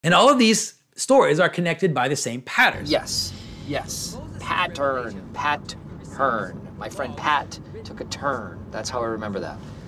And all of these stories are connected by the same patterns. Yes, yes. Pattern, Pat-hern. My friend Pat took a turn. That's how I remember that.